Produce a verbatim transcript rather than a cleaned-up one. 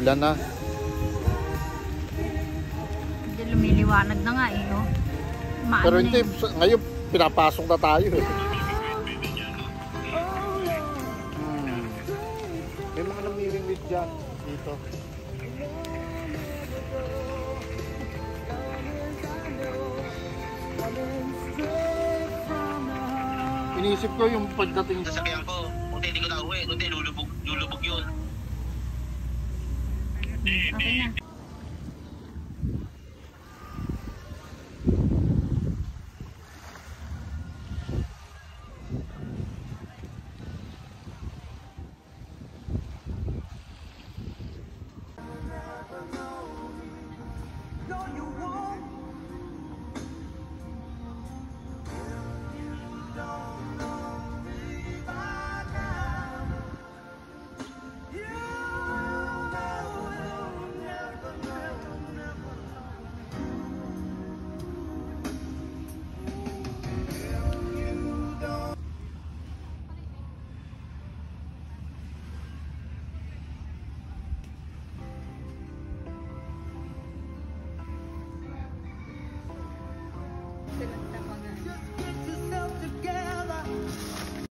Ulan na. Hindi, lumiliwanag na nga eh. Oh. Maano Pero hindi, na ngayon pinapasok na tayo. Eh. Hmm. May mga namimingwit dyan dito. Inisip ko yung pagdating sa Sasakyan ko, kung hindi ko na uwi, kung hindi lulubog, lulubog yun. Okay na.